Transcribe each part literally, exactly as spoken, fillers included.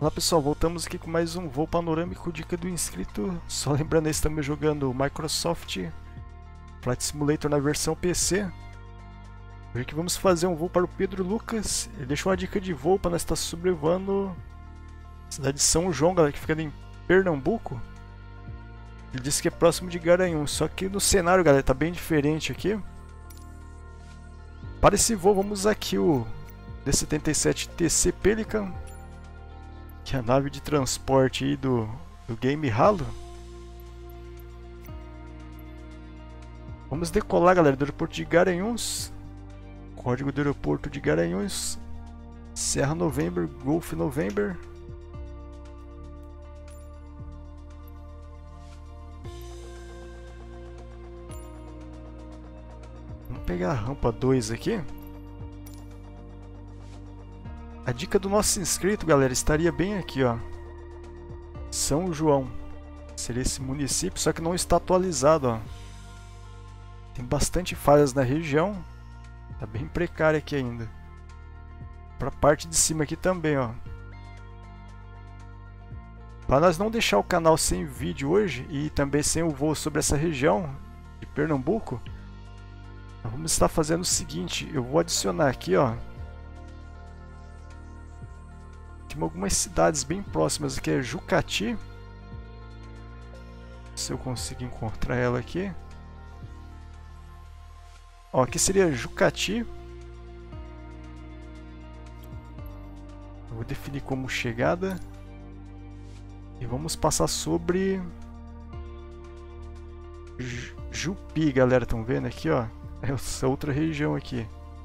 Olá pessoal, voltamos aqui com mais um voo panorâmico, dica do inscrito. Só lembrando aí, estamos jogando Microsoft Flight Simulator na versão P C. Hoje aqui vamos fazer um voo para o Pedro Lucas. Ele deixou uma dica de voo para nós estar sobrevoando a cidade de São João, galera, que fica em Pernambuco. Ele disse que é próximo de Garanhuns, só que no cenário, galera, tá bem diferente aqui. Para esse voo vamos usar aqui o D setenta e sete T C Pelican, que é a nave de transporte aí do, do game Halo. Vamos decolar, galera, do aeroporto de Garanhuns. Código do aeroporto de Garanhuns, Serra November, Golf November. Vamos pegar a rampa dois aqui. A dica do nosso inscrito, galera, estaria bem aqui, ó. São João. Seria esse município, só que não está atualizado, ó. Tem bastante falhas na região. Tá bem precário aqui ainda. Para a parte de cima aqui também, ó. Para nós não deixar o canal sem vídeo hoje e também sem o voo sobre essa região de Pernambuco, nós vamos estar fazendo o seguinte. Eu vou adicionar aqui, ó, tem algumas cidades bem próximas aqui, é Jucati. Se eu consigo encontrar ela aqui. Ó, aqui seria Jucati. Eu vou definir como chegada. E vamos passar sobre Jupi, galera, estão vendo aqui, ó? Essa outra região aqui.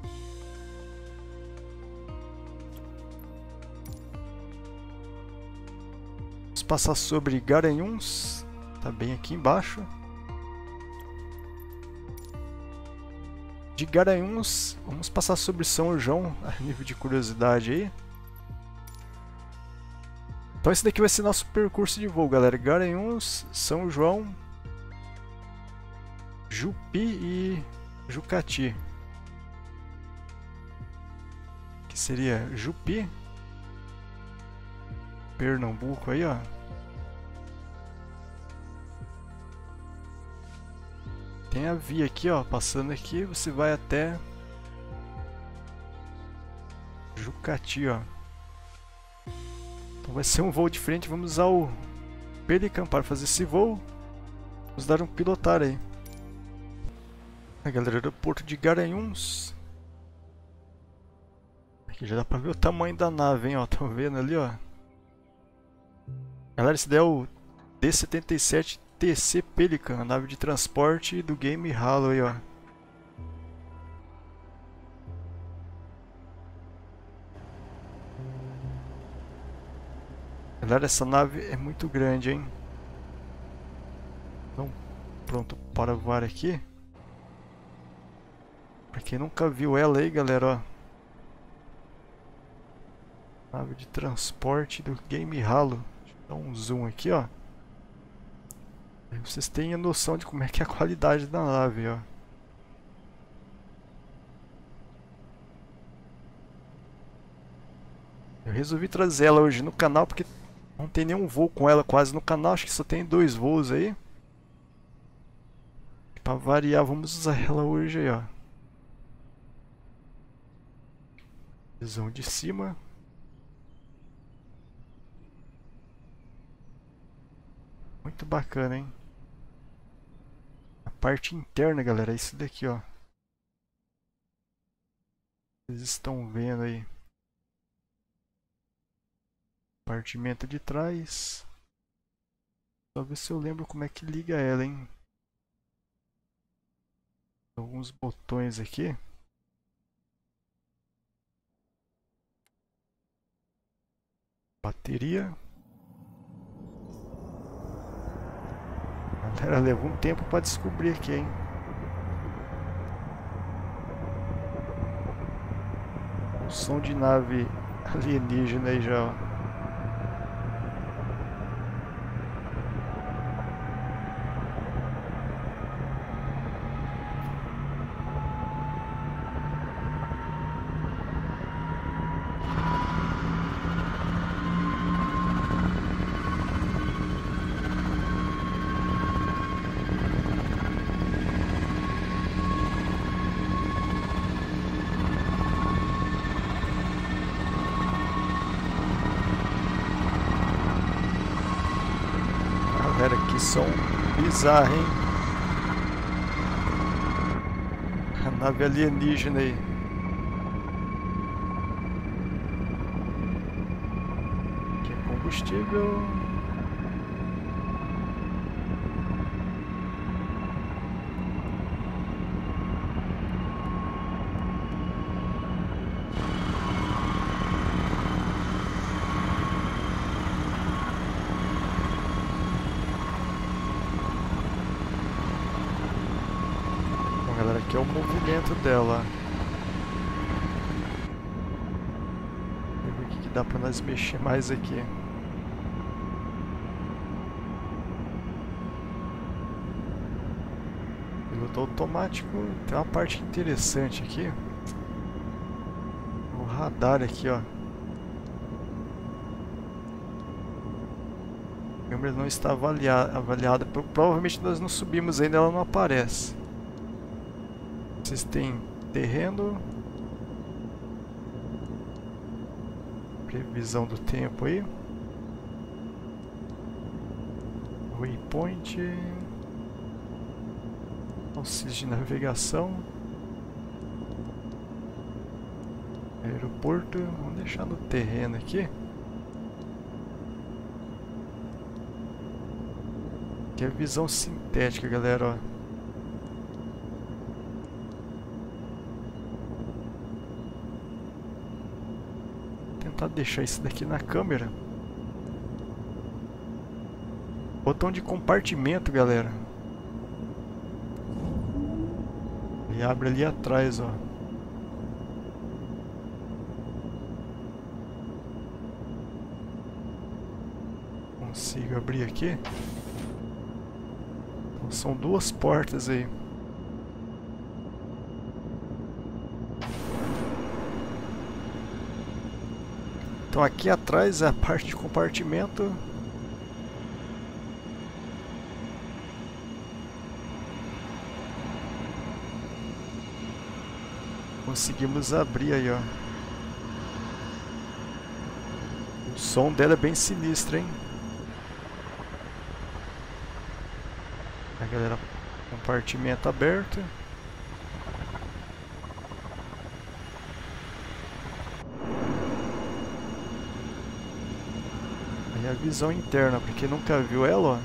Passar sobre Garanhuns, tá bem aqui embaixo. De Garanhuns, vamos passar sobre São João, a nível de curiosidade aí. Então esse daqui vai ser nosso percurso de voo, galera. Garanhuns, São João, Jupi e Jucati. Que seria Jupi, Pernambuco aí, ó. Tem a via aqui, ó, passando aqui, você vai até Jucati, ó. Então vai ser um voo diferente, vamos usar o Pelican para fazer esse voo. Vamos dar um pilotar aí. A galera, aeroporto de Garanhuns. Aqui já dá pra ver o tamanho da nave, hein, ó, estão vendo ali, ó. Galera, esse daí é o D setenta e sete T C Pelican, a nave de transporte do game Halo aí, ó. Galera, essa nave é muito grande, hein? Então, pronto para voar aqui. Pra quem nunca viu ela aí, galera, ó. Nave de transporte do game Halo. Deixa eu dar um zoom aqui, ó. Aí vocês têm a noção de como é que é a qualidade da nave, ó. Eu resolvi trazer ela hoje no canal porque não tem nenhum voo com ela quase no canal. Acho que só tem dois voos aí. Pra variar, vamos usar ela hoje aí, ó. Visão de cima. Muito bacana, hein? A parte interna, galera, é isso daqui, ó. Vocês estão vendo aí. Compartimento de trás. Só ver se eu lembro como é que liga ela, hein? Alguns botões aqui. Bateria. Galera, levou um tempo para descobrir aqui, hein? O som de nave alienígena aí já, ó. som bizarro, hein? A nave alienígena aí. Aqui é combustível. Galera, aqui é o movimento dela. Vamos ver o que, que dá pra nós mexer mais aqui. Piloto automático. Tem uma parte interessante aqui. O radar aqui, ó. A câmera não está avaliada, avaliada. Provavelmente nós não subimos ainda, ela não aparece. Vocês têm terreno, previsão do tempo aí, waypoint, auxílio de navegação, aeroporto. Vamos deixar no terreno aqui. Aqui é a visão sintética, galera, ó. Tentar deixar isso daqui na câmera. Botão de compartimento, galera. Ele abre ali atrás, ó. Consigo abrir aqui. Então, são duas portas aí. Então aqui atrás é a parte de compartimento. Conseguimos abrir aí, ó. O som dela é bem sinistro, hein? A galera, compartimento aberto. A visão interna, para quem nunca viu ela,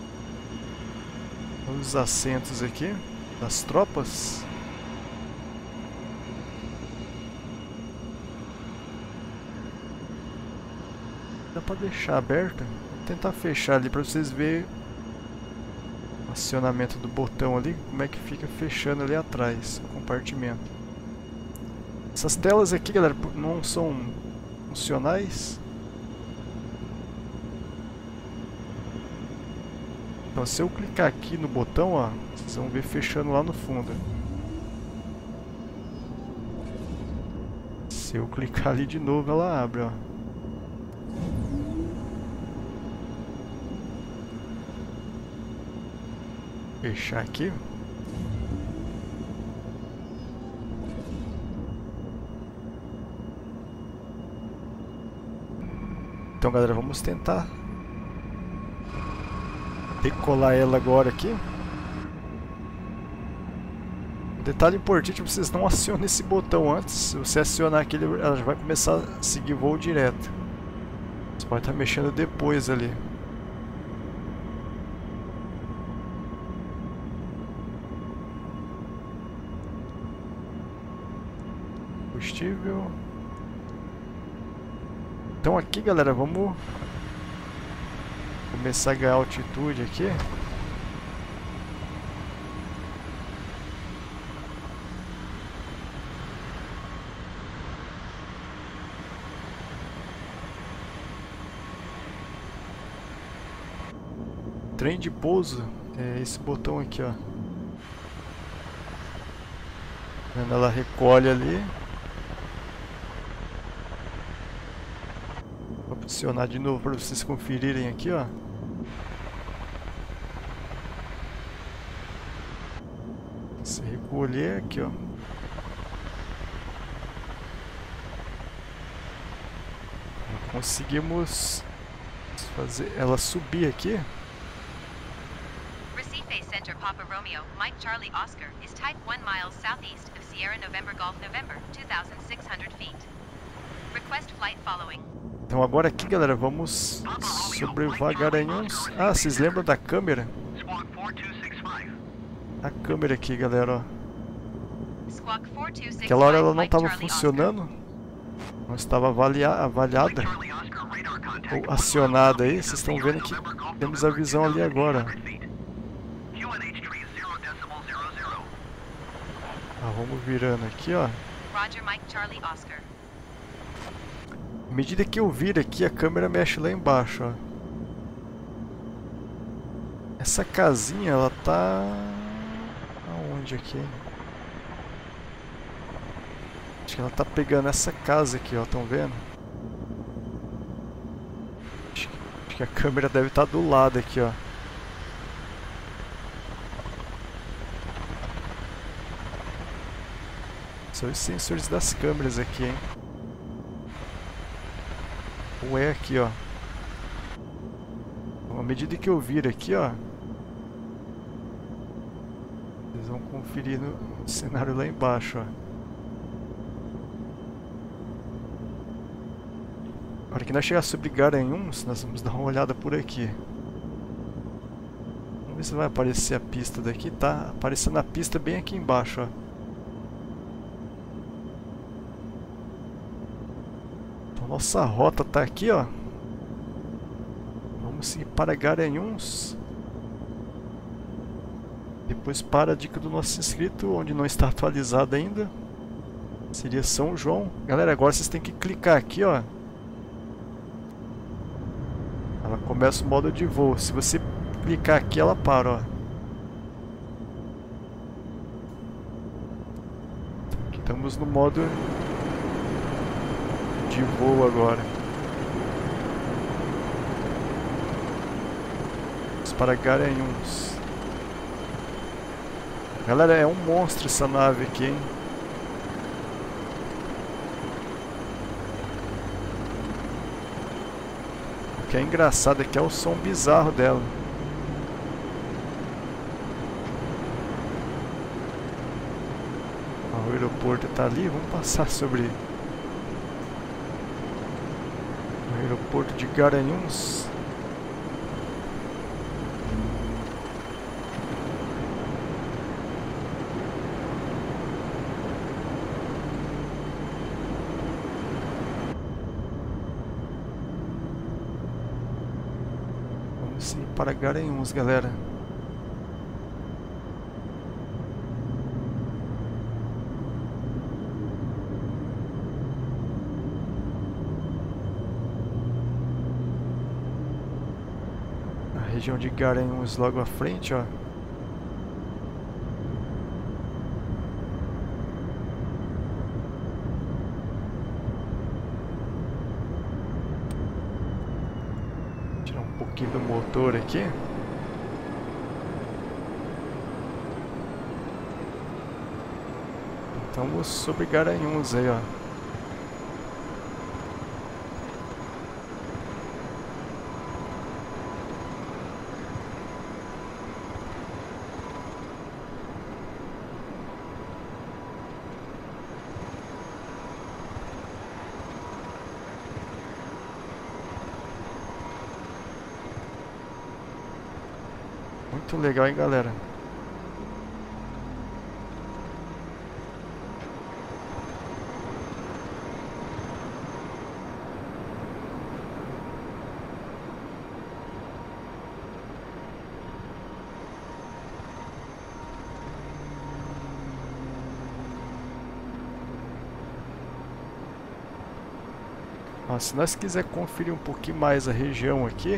ó. Os assentos aqui das tropas. Dá para deixar aberta. Vou tentar fechar ali para vocês verem o acionamento do botão ali, como é que fica fechando ali atrás o compartimento. Essas telas aqui, galera, não são funcionais. Então, se eu clicar aqui no botão, ó, vocês vão ver fechando lá no fundo. Se eu clicar ali de novo, ela abre, ó. Fechar aqui. Então, galera, vamos tentar decolar ela agora aqui. Detalhe importante, vocês não acionam esse botão antes. Se você acionar aqui, ela já vai começar a seguir voo direto. Você pode estar mexendo depois ali. Combustível. Então aqui, galera, vamos começar a ganhar altitude aqui. Trem de pouso é esse botão aqui, ó. Quando ela recolhe ali. Vou posicionar de novo para vocês conferirem aqui, ó. Se recolher aqui, ó. Conseguimos fazer ela subir aqui. Victor Papa Romeo, Mike Charlie Oscar is type one miles southeast of Sierra November Golf November, two thousand six hundred feet. Request flight following. Então agora aqui, galera, vamos sobrevoar Garanhuns. Ah, vocês lembram da câmera? A câmera aqui, galera, ó. Aquela hora ela não estava funcionando. Não estava avalia avaliada ou acionada aí. Vocês estão vendo que temos a visão ali agora. Ah, vamos virando aqui, ó. À medida que eu viro aqui, a câmera mexe lá embaixo, ó. Essa casinha, ela tá... aonde aqui? Acho que ela tá pegando essa casa aqui, ó. Estão vendo? Acho que, acho que a câmera deve estar do lado aqui, ó. São os sensores das câmeras aqui, hein? Ou é aqui, ó. Então, à medida que eu vir aqui, ó, vocês vão conferir no cenário lá embaixo, ó. Na hora que nós chegar sobre Garanhuns, nós vamos dar uma olhada por aqui. Vamos ver se vai aparecer a pista daqui. Tá aparecendo a pista bem aqui embaixo, ó. Nossa rota tá aqui, ó. Vamos seguir para Garanhuns. Depois para a dica do nosso inscrito, onde não está atualizado ainda. Seria São João. Galera, agora vocês têm que clicar aqui, ó. Ela começa o modo de voo. Se você clicar aqui, ela para, ó. Aqui estamos no modo de voo agora. Vamos para Garanhuns. Galera, é um monstro essa nave aqui, hein? O que é engraçado é que é o som bizarro dela. O aeroporto está ali, vamos passar sobre aeroporto de Garanhuns. Vamos ir para Garanhuns, galera. Região de Garanhuns logo à frente, ó. Tirar um pouquinho do motor aqui. Estamos sobre Garanhuns aí, ó. Muito legal, hein, galera? Ah, se nós quiser conferir um pouquinho mais a região aqui,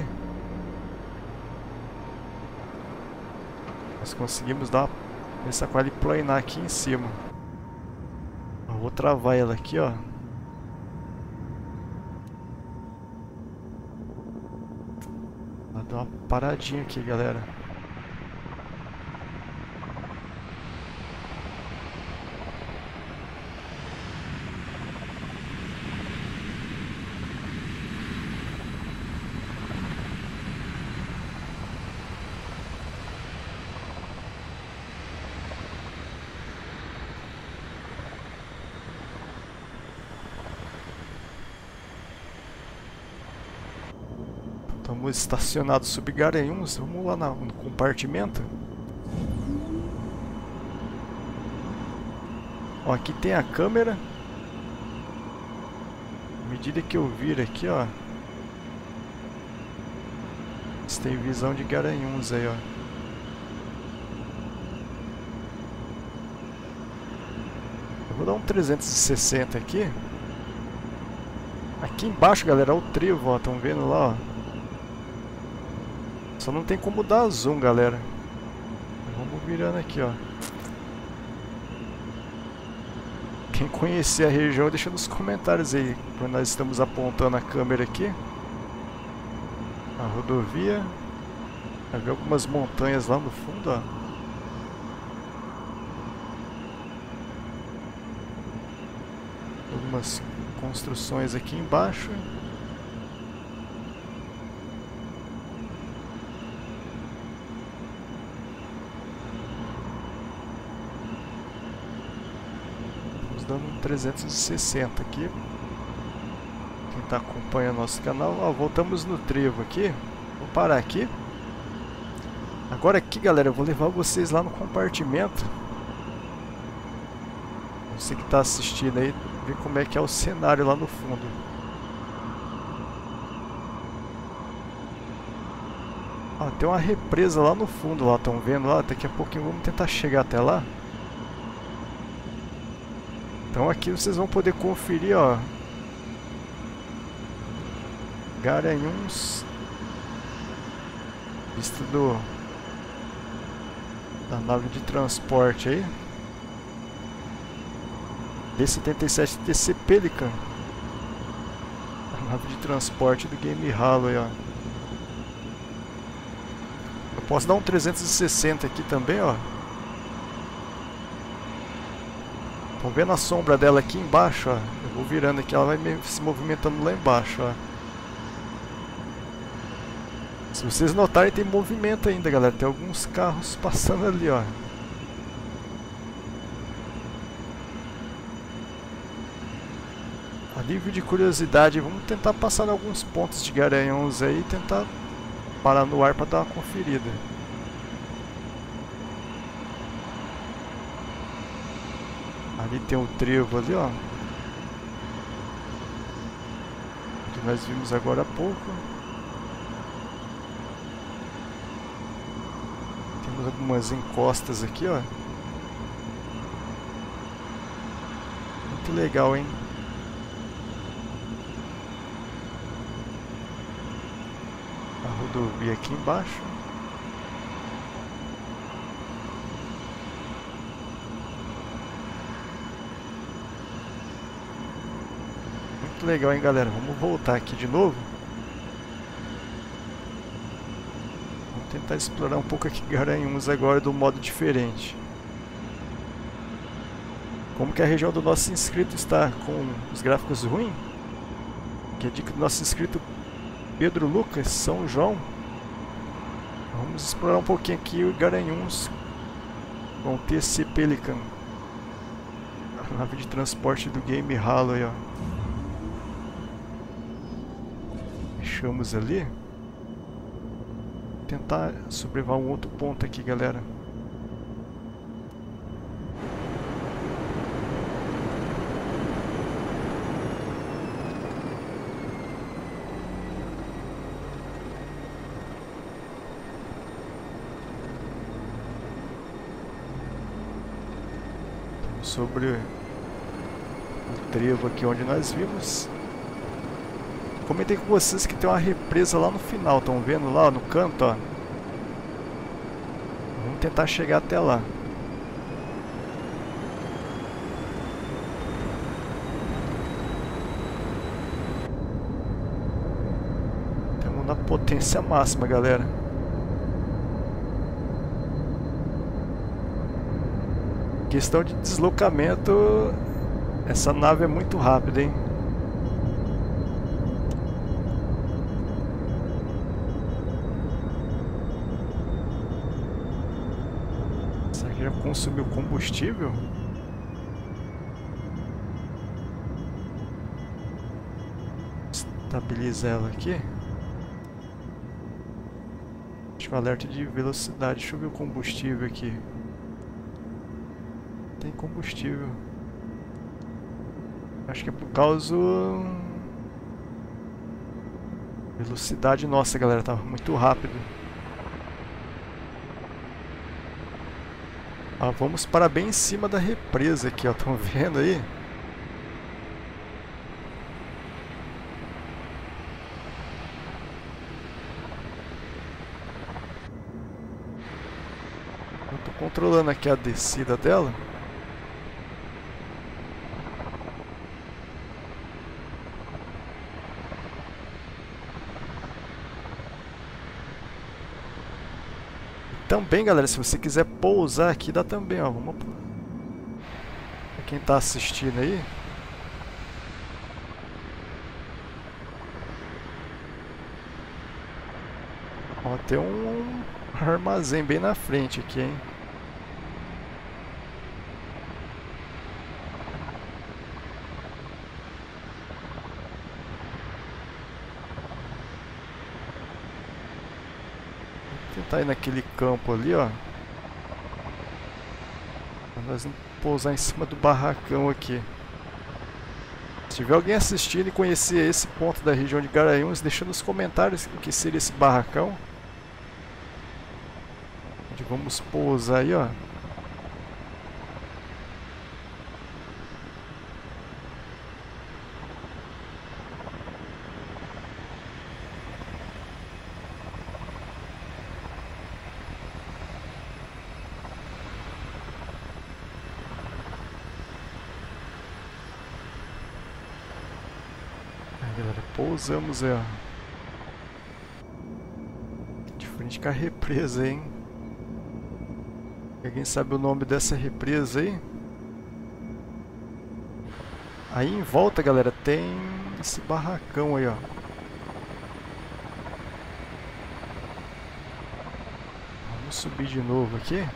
nós conseguimos dar uma, começar com ela e planar aqui em cima. Eu vou travar ela aqui, ó. Vou dar uma paradinha aqui, galera. Estamos estacionados sob Garanhuns. Vamos lá no compartimento. Ó, aqui tem a câmera. À medida que eu vir aqui, ó, você tem visão de Garanhuns aí, ó. Eu vou dar um trezentos e sessenta aqui. Aqui embaixo, galera, é o trevo, ó. Estão vendo lá, ó. Só não tem como dar zoom, galera. Vamos virando aqui, ó. Quem conhecer a região, deixa nos comentários aí. Quando nós estamos apontando a câmera aqui. A rodovia. Vai ver algumas montanhas lá no fundo, ó. Algumas construções aqui embaixo. Estamos dando um trezentos e sessenta aqui. Quem está acompanhando nosso canal, ó, voltamos no trevo aqui. Vou parar aqui. Agora aqui, galera, eu vou levar vocês lá no compartimento. Você que está assistindo aí, ver como é que é o cenário lá no fundo. Ó, tem uma represa lá no fundo, lá, estão vendo lá? Daqui a pouquinho vamos tentar chegar até lá. Então aqui vocês vão poder conferir, ó, Garanhuns, vista do da nave de transporte aí. D setenta e sete T C Pelican, a nave de transporte do Game Halo aí, ó. Eu posso dar um trezentos e sessenta aqui também, ó. Estão vendo a sombra dela aqui embaixo, ó. Eu vou virando aqui, ela vai se movimentando lá embaixo, ó. Se vocês notarem, tem movimento ainda, galera. Tem alguns carros passando ali, ó. A nível de curiosidade, vamos tentar passar em alguns pontos de Garanhuns aí e tentar parar no ar para dar uma conferida. Ali tem o trevo ali, ó, que nós vimos agora há pouco. Temos algumas encostas aqui, ó. Muito legal, hein? A rodovia aqui embaixo. Muito legal, hein, galera? Vamos voltar aqui de novo. Vamos tentar explorar um pouco aqui Garanhuns agora do modo diferente. Como que a região do nosso inscrito está com os gráficos ruins? Que é a dica do nosso inscrito Pedro Lucas, São João. Vamos explorar um pouquinho aqui o Garanhuns com o T C Pelican, a nave de transporte do Game Halo aí, ó. Fechamos ali. Vou tentar sobrevoar um outro ponto aqui, galera. Sobre o trevo aqui onde nós vimos. Comentei com vocês que tem uma represa lá no final, estão vendo lá no canto, ó. Vamos tentar chegar até lá. Estamos na potência máxima, galera. Questão de deslocamento, essa nave é muito rápida, hein? Será que já consumiu combustível? Estabiliza ela aqui. Acho que um alerta de velocidade. Deixa eu ver o combustível aqui. Tem combustível. Acho que é por causa... Velocidade, nossa galera, tava muito rápido. Ah, vamos parar bem em cima da represa aqui, ó. Estão vendo aí? Eu tô controlando aqui a descida dela. Também, galera, se você quiser pousar aqui, dá também, ó. Vamos... Pra quem tá assistindo aí. Ó, tem um armazém bem na frente aqui, hein. Tá aí naquele campo ali, ó. Nós vamos pousar em cima do barracão aqui. Se tiver alguém assistindo e conhecer esse ponto da região de Garanhuns, deixa nos comentários o que seria esse barracão. Onde vamos pousar aí, ó. Galera, pousamos aí, ó. De frente com a represa, hein? Alguém sabe o nome dessa represa aí? Aí em volta, galera, tem esse barracão aí, ó. Vamos subir de novo aqui.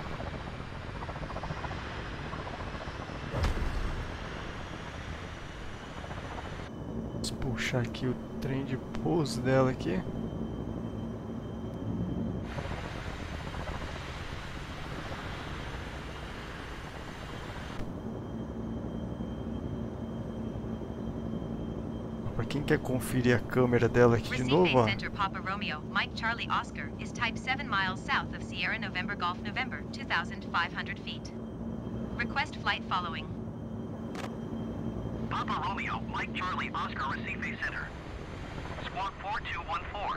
Puxar aqui o trem de pouso dela aqui. Para quem quer conferir a câmera dela aqui de novo, ó. Center Papa Romeo, Mike Charlie Oscar is type seven miles south of Sierra November Golf November, two thousand five hundred feet. Request flight following. Papa Romeo, Mike Charlie Oscar Recife Center. Squawk four two one four.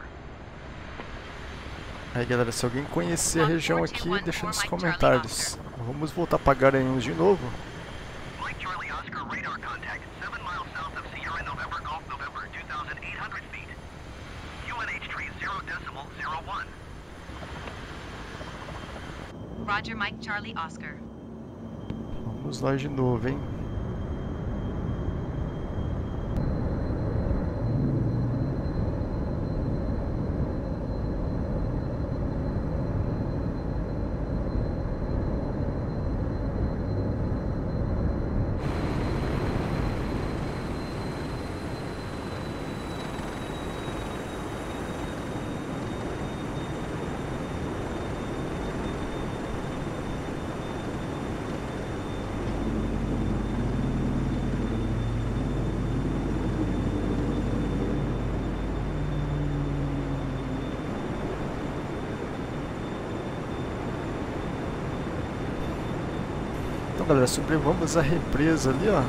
Aí galera, se alguém conhecer a região aqui, deixa nos comentários. Vamos voltar para Garanhuns de novo. Mike Charlie Oscar radar contact seven miles south of Sierra November Golf November, two thousand eight hundred feet. U N H tree zero decimal zero one. Roger, Mike Charlie Oscar. Vamos lá de novo, hein? Então galera, sobrevamos a represa ali, ó.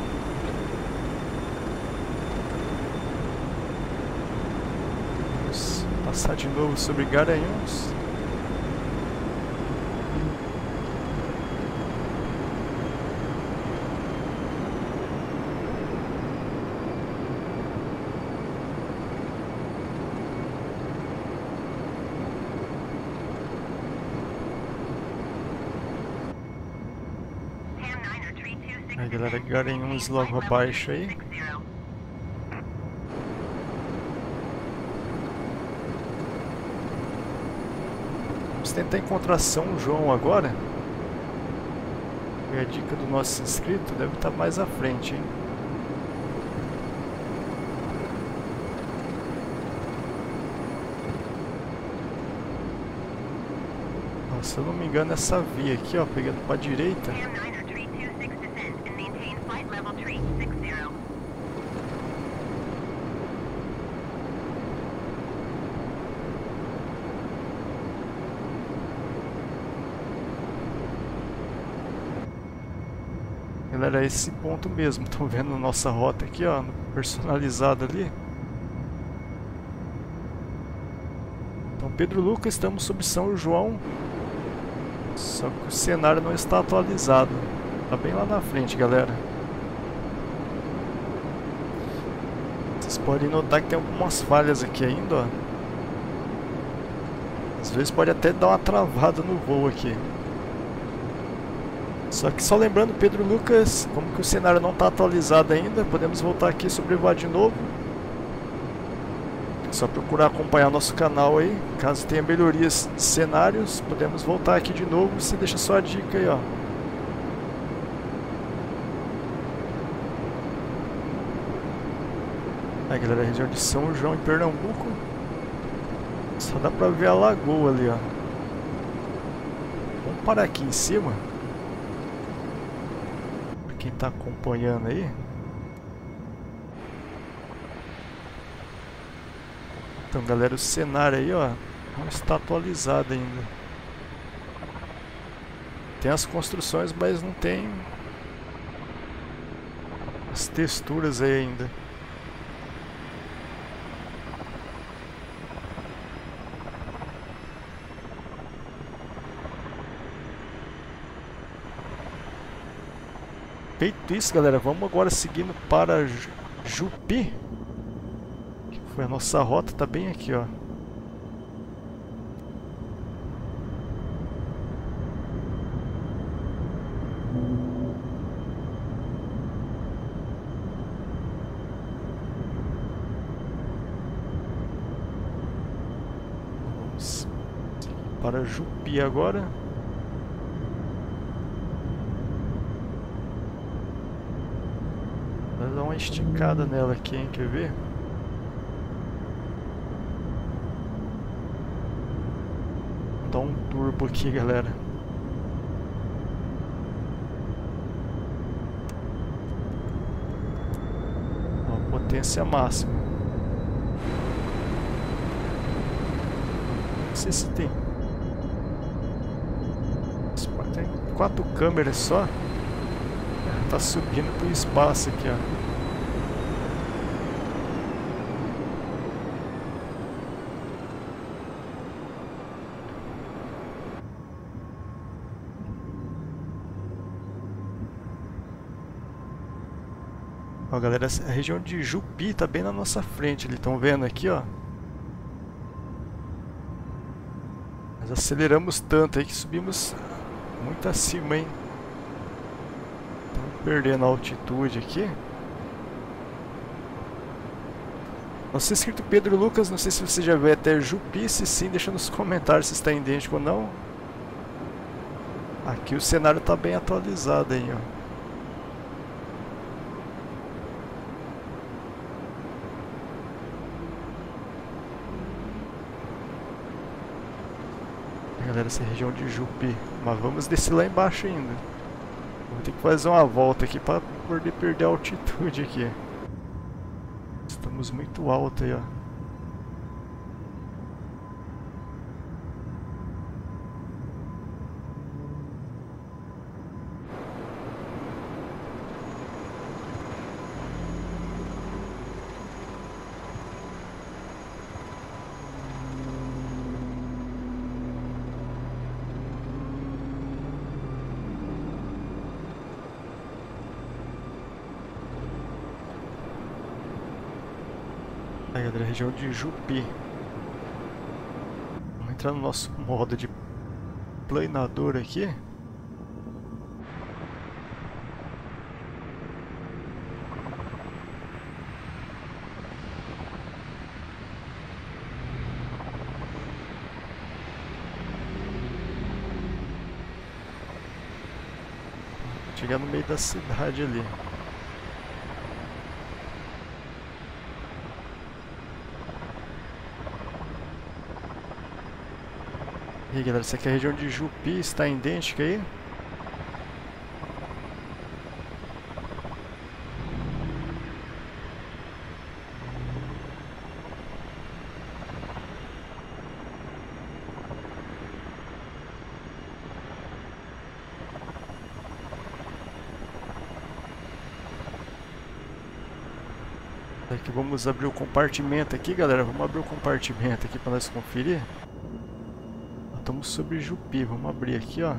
Vamos passar de novo sobre Garanhuns. Aí galera, Garanhuns logo abaixo aí. Vamos tentar encontrar São João agora. E a dica do nosso inscrito deve estar mais à frente, hein? Se eu não me engano, essa via aqui, ó, pegando pra direita. Galera, é esse ponto mesmo. Estão vendo nossa rota aqui, ó, personalizada ali. Então, Pedro Lucas, estamos sobre São João. Só que o cenário não está atualizado. Tá bem lá na frente, galera. Vocês podem notar que tem algumas falhas aqui ainda, ó. Às vezes pode até dar uma travada no voo aqui. Só que só lembrando, Pedro Lucas, como que o cenário não está atualizado ainda, podemos voltar aqui e sobrevoar de novo. É só procurar acompanhar nosso canal aí. Caso tenha melhorias de cenários, podemos voltar aqui de novo. Você deixa só a dica aí, ó. Aí, galera, a região de São João, em Pernambuco. Só dá pra ver a lagoa ali, ó. Vamos parar aqui em cima. Quem está acompanhando aí. Então, galera, o cenário aí, ó, não está atualizado ainda. Tem as construções, mas não tem as texturas aí ainda. Feito isso, galera, vamos agora seguindo para Jupi, que foi a nossa rota, tá bem aqui, ó. Vamos para Jupi agora. Vou dar uma esticada nela aqui, hein? Quer ver? Vou dar um turbo aqui, galera. Ó, potência máxima. Não sei se tem. Tem quatro câmeras só. Tá subindo pro espaço aqui, ó. Ó, galera, a região de Jupi tá bem na nossa frente. Eles estão vendo aqui, ó. Nós aceleramos tanto aí que subimos muito acima, hein? Estamos perdendo a altitude aqui. Nosso inscrito Pedro Lucas, não sei se você já veio até Jupi. Se sim, deixa nos comentários se está idêntico ou não. Aqui o cenário tá bem atualizado aí, ó. Galera, essa região de Jupi. Mas vamos descer lá embaixo ainda. Vou ter que fazer uma volta aqui para poder perder a altitude aqui. Estamos muito alto aí, ó. Aí, galera, região de Jupi. Vamos entrar no nosso modo de planador aqui. Chegar no meio da cidade ali. E aí, galera, essa aqui é a região de Jupi, está idêntica aí? Aqui, vamos abrir o compartimento aqui, galera. Vamos abrir o compartimento aqui para nós conferir. Estamos sobre Jupi, vamos abrir aqui, ó.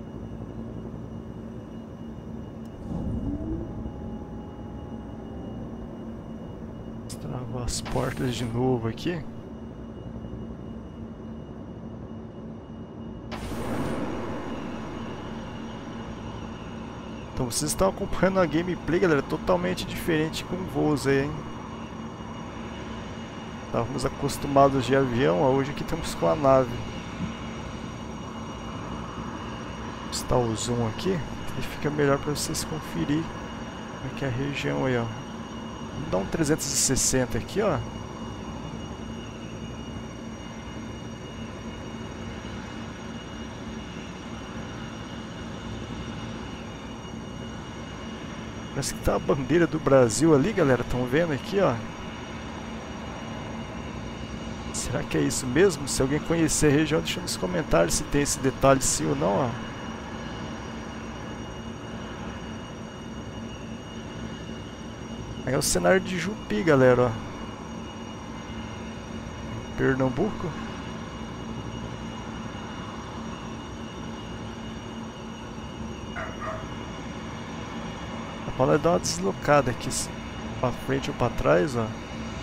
Destravar as portas de novo aqui. Então vocês estão acompanhando a gameplay, galera, totalmente diferente com voos aí, hein? Estávamos acostumados de avião, hoje aqui estamos com a nave. Está o zoom aqui, e fica melhor para vocês conferir como é que é a região aí, ó. Vamos dar um trezentos e sessenta aqui, ó. Parece que tá a bandeira do Brasil ali, galera. Estão vendo aqui, ó. Será que é isso mesmo? Se alguém conhecer a região, deixa nos comentários se tem esse detalhe, sim ou não, ó. Aí é o cenário de Jupi, galera, ó. Pernambuco. Dá pra nós dar uma deslocada aqui, pra frente ou pra trás, ó.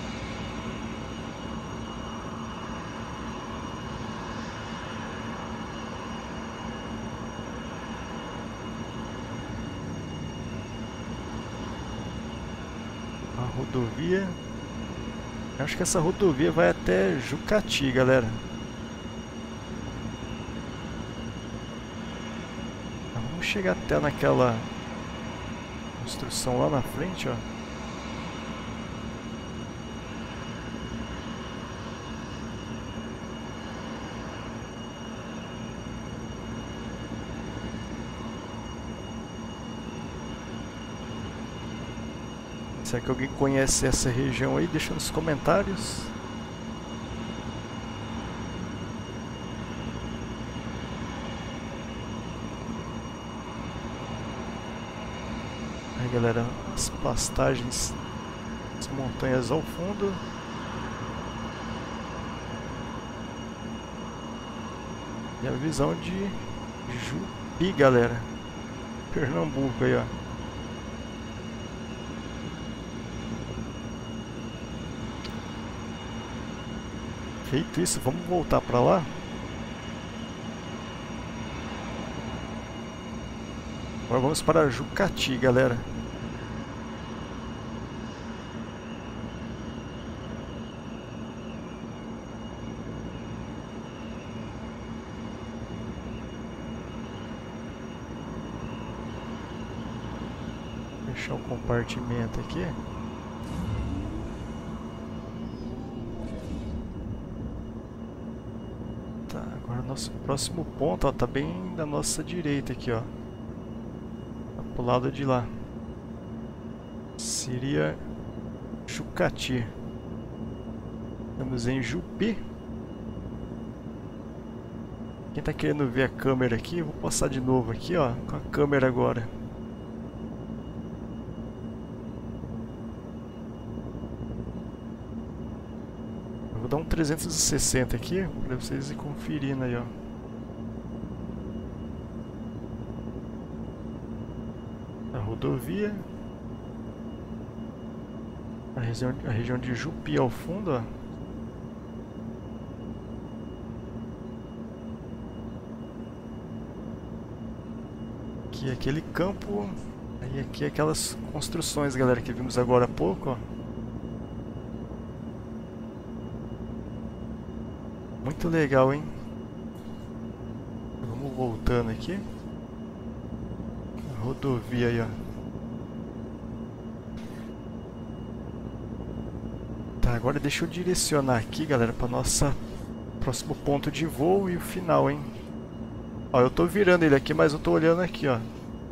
Rodovia. Acho que essa rodovia vai até Jucati, galera. Então, vamos chegar até naquela construção lá na frente, ó. Será que alguém conhece essa região aí? Deixa nos comentários. Aí, galera, as pastagens, as montanhas ao fundo. E a visão de Jupi, galera. Pernambuco aí, ó. Feito isso, vamos voltar para lá. Agora vamos para Jucati, galera. Fechar o compartimento aqui. Nosso próximo ponto, ó, tá bem da nossa direita aqui, ó. Tá pro lado de lá. Seria Jucati. Estamos em Jupi. Quem tá querendo ver a câmera aqui, eu vou passar de novo aqui, ó, com a câmera agora. Vou dar um trezentos e sessenta aqui para vocês ir conferindo aí, ó. A rodovia. A região, a região de Jupi ao fundo, ó. Aqui é aquele campo. Aí aqui é aquelas construções, galera, que vimos agora há pouco, ó. Muito legal, hein? Vamos voltando aqui. A rodovia aí, ó. Tá, agora deixa eu direcionar aqui, galera, para nossa Próximo ponto de voo e o final, hein? Ó, eu tô virando ele aqui, mas eu tô olhando aqui, ó.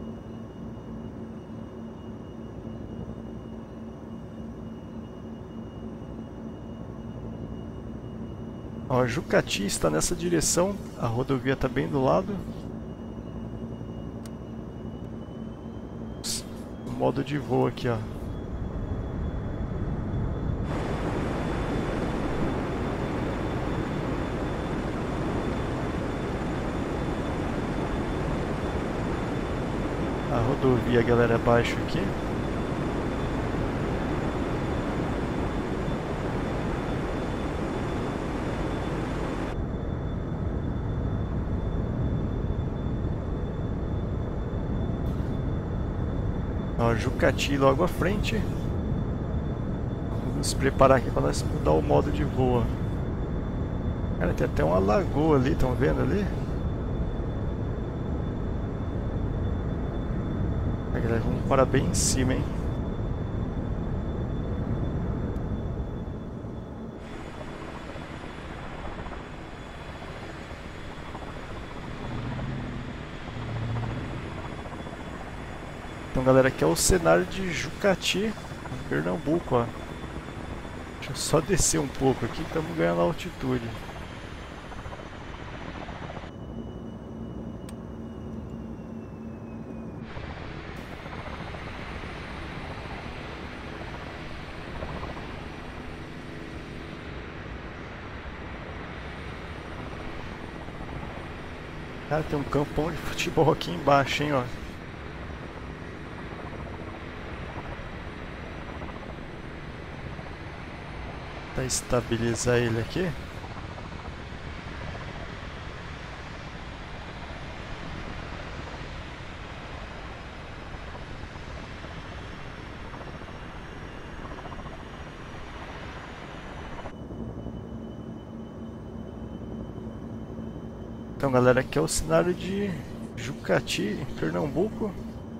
Ó, Jucati está nessa direção, a rodovia está bem do lado. O modo de voo aqui, ó. A rodovia, galera, abaixo aqui. Ó, Jucati logo à frente. Vamos nos preparar aqui para nós mudar o modo de voo. Cara, tem até uma lagoa ali, estão vendo ali? Aí, galera, vamos parar bem em cima, hein? Então, galera, aqui é o cenário de Jucati, Pernambuco, ó. Deixa eu só descer um pouco aqui, estamos ganhando altitude. Cara, tem um campão de futebol aqui embaixo, hein, ó. Para estabilizar ele aqui. Então, galera, aqui é o cenário de Jucati, Pernambuco.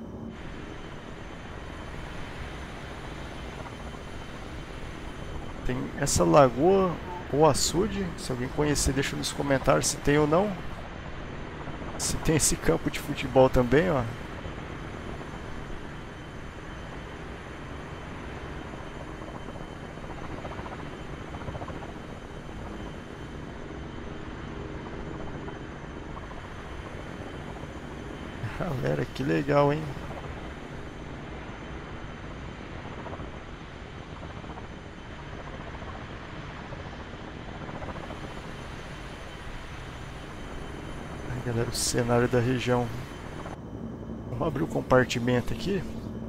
Tem essa lagoa ou açude, se alguém conhecer, deixa nos comentários se tem ou não. Se tem esse campo de futebol também, ó. Galera, que legal, hein? Aí, galera, o cenário da região. Vamos abrir o compartimento aqui.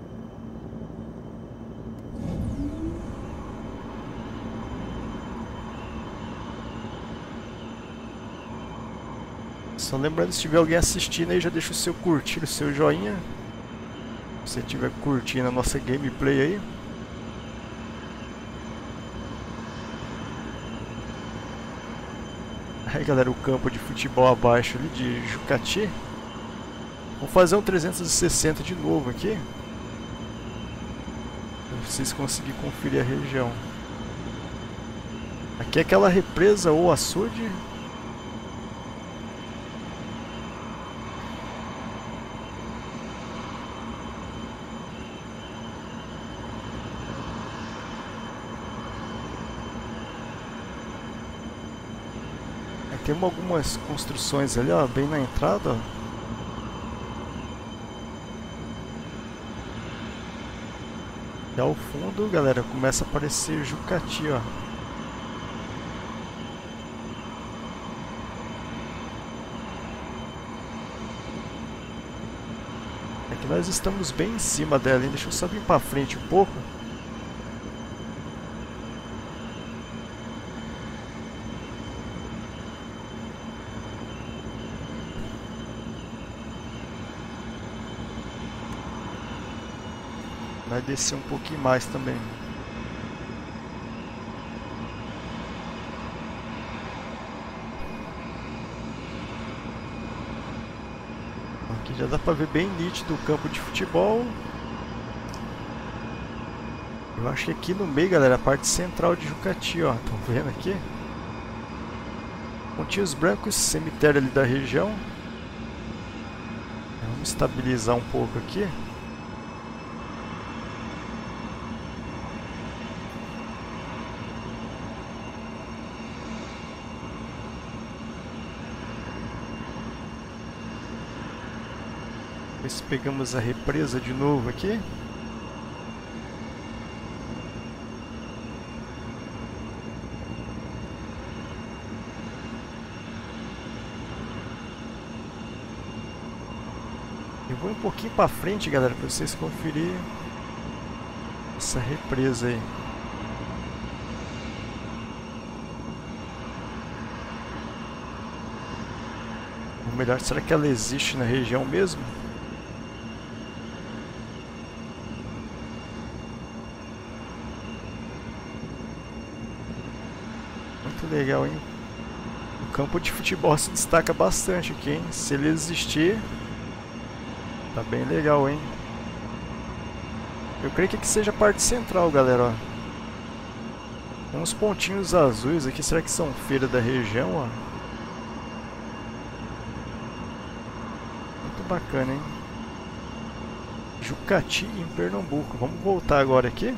Só lembrando, se tiver alguém assistindo aí, já deixa o seu curtir, o seu joinha. Se você estiver curtindo a nossa gameplay aí. Aí, galera, o campo de futebol abaixo ali de Jucati. Vou fazer um trezentos e sessenta de novo aqui, para vocês conseguirem conferir a região. Aqui é aquela represa ou açude. Tem algumas construções ali, ó, bem na entrada, ó. E ao fundo, galera, começa a aparecer Jucati, ó. Aqui nós estamos bem em cima dela, hein? Deixa eu só vir pra frente um pouco. Vai descer um pouquinho mais também. Aqui já dá pra ver bem nítido o campo de futebol. Eu acho que aqui no meio, galera, a parte central de Jucati, ó. Estão vendo aqui? Pontinhos brancos, cemitério ali da região. Vamos estabilizar um pouco aqui. Ver se pegamos a represa de novo aqui. Eu vou um pouquinho para frente, galera, para vocês conferirem essa represa aí. Ou melhor, será que ela existe na região mesmo? Muito legal, hein? O campo de futebol se destaca bastante aqui, hein? Se ele existir... Tá bem legal, hein? Eu creio que aqui seja a parte central, galera, ó. Tem uns pontinhos azuis aqui, será que são feira da região, ó? Muito bacana, hein? Jucati, em Pernambuco. Vamos voltar agora aqui.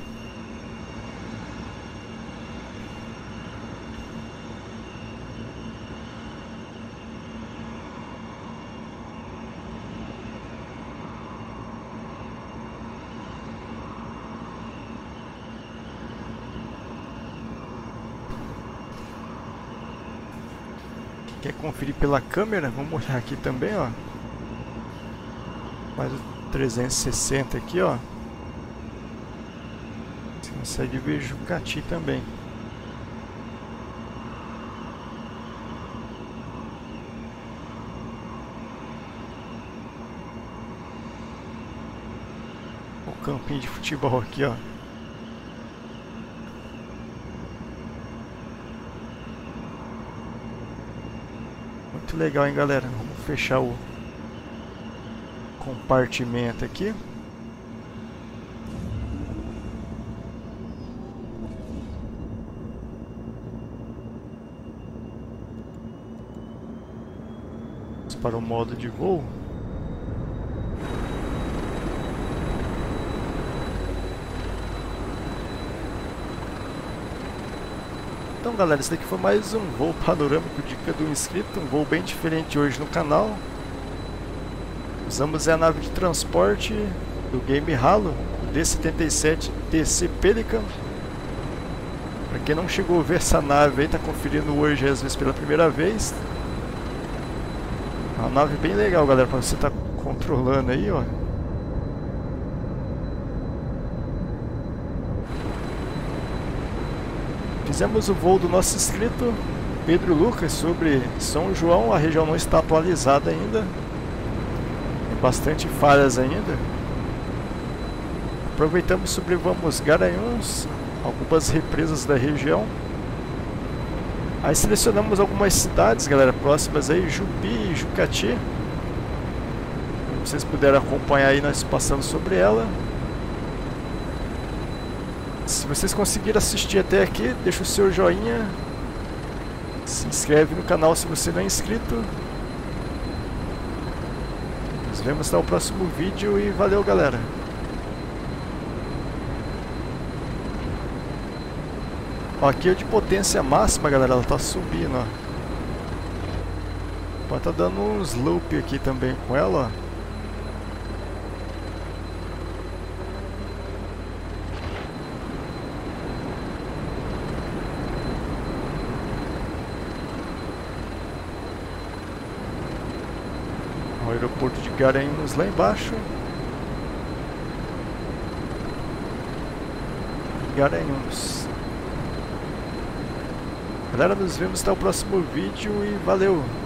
Quer conferir pela câmera? Vamos olhar aqui também, ó. Faz o trezentos e sessenta aqui, ó. Você consegue ver Jucati também. O campinho de futebol aqui, ó. Muito legal, hein, galera? Vamos fechar o compartimento aqui. Vamos para o modo de voo. Então, galera, esse daqui foi mais um voo panorâmico Dica do Inscrito, um voo bem diferente hoje no canal. Usamos a nave de transporte do Game Halo, o D setenta e sete T C Pelican. Para quem não chegou a ver essa nave aí, tá conferindo hoje às vezes pela primeira vez. Uma nave bem legal, galera, para você estar tá controlando aí, ó. Fizemos o voo do nosso inscrito Pedro Lucas sobre São João. A região não está atualizada ainda, tem bastante falhas ainda. Aproveitamos e sobrevamos Garanhuns, algumas represas da região. Aí selecionamos algumas cidades, galera, próximas aí, Jupi e Jucati. Como vocês puderam acompanhar aí, nós passamos sobre ela. Se vocês conseguiram assistir até aqui, deixa o seu joinha, se inscreve no canal se você não é inscrito. Nos vemos até o próximo vídeo e valeu, galera! Ó, aqui é de potência máxima, galera, ela tá subindo, ó. Pode tá dando uns loop aqui também com ela, ó. O aeroporto de Garanhuns lá embaixo. Garanhuns. Galera, nos vemos até o próximo vídeo e valeu!